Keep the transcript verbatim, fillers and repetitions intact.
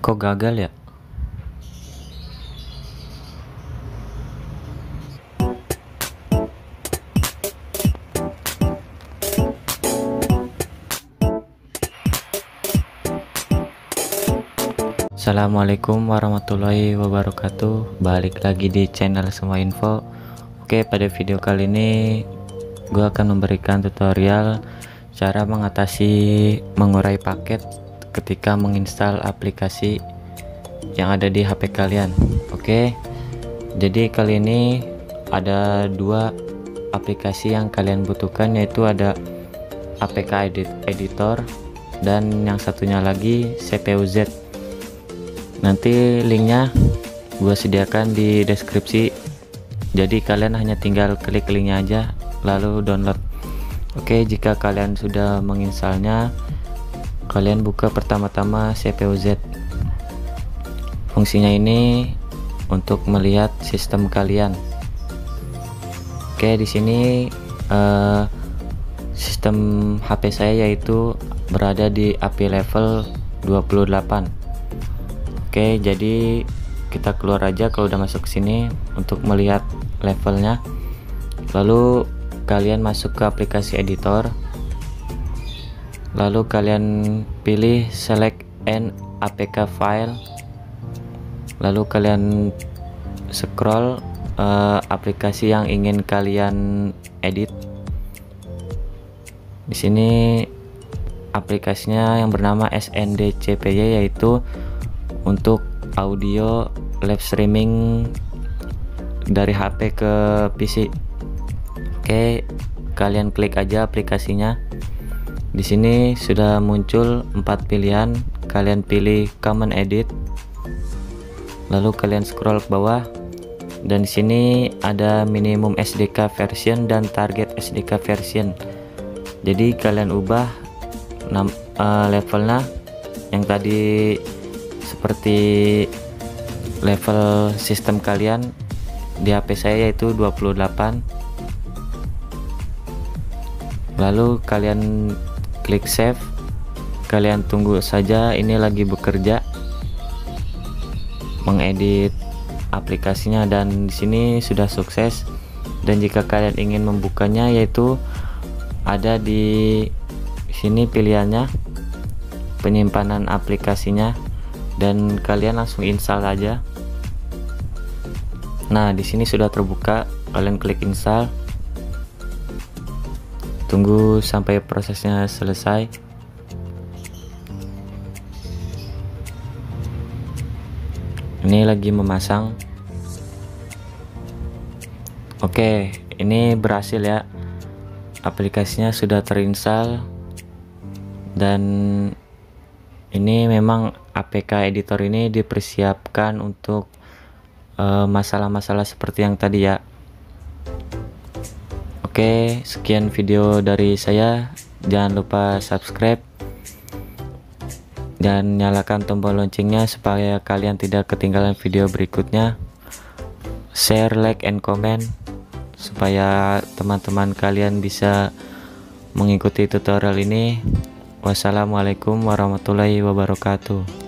Kok gagal ya? Assalamualaikum warahmatullahi wabarakatuh. Balik lagi di channel Semua Info. Oke, pada video kali ini gue akan memberikan tutorial cara mengatasi mengurai paket ketika menginstal aplikasi yang ada di H P kalian. Oke, jadi kali ini ada dua aplikasi yang kalian butuhkan, yaitu ada A P K Edit Editor dan yang satunya lagi C P U Z. Nanti linknya gue sediakan di deskripsi, jadi kalian hanya tinggal klik linknya aja lalu download. Oke, jika kalian sudah menginstalnya, kalian buka pertama-tama C P U Z. Fungsinya ini untuk melihat sistem kalian. Oke, di sini eh, sistem H P saya yaitu berada di A P I level dua puluh delapan. Oke, jadi kita keluar aja kalau udah masuk ke sini untuk melihat levelnya. Lalu kalian masuk ke aplikasi editor. Lalu kalian pilih select an A P K file. Lalu kalian scroll uh, aplikasi yang ingin kalian edit. Di sini aplikasinya yang bernama S N D C P Y, yaitu untuk audio live streaming dari H P ke P C. Oke, kalian klik aja aplikasinya. Di sini sudah muncul empat pilihan. Kalian pilih Common Edit. Lalu kalian scroll ke bawah. Dan di sini ada minimum S D K version dan target S D K version. Jadi kalian ubah uh, levelnya yang tadi seperti level sistem kalian di H P saya, yaitu dua puluh delapan. Lalu kalian klik save. Kalian tunggu saja, ini lagi bekerja mengedit aplikasinya, dan di sini sudah sukses. Dan jika kalian ingin membukanya, yaitu ada di sini pilihannya penyimpanan aplikasinya, dan kalian langsung install aja. Nah, di sini sudah terbuka, kalian klik install. Tunggu sampai prosesnya selesai. Ini lagi memasang. Oke, ini berhasil ya. Aplikasinya sudah terinstall, dan ini memang A P K editor ini dipersiapkan untuk masalah-masalah uh, seperti yang tadi ya. Oke, sekian video dari saya. Jangan lupa subscribe dan nyalakan tombol loncengnya supaya kalian tidak ketinggalan video berikutnya. Share, like, and comment supaya teman-teman kalian bisa mengikuti tutorial ini. Wassalamualaikum warahmatullahi wabarakatuh.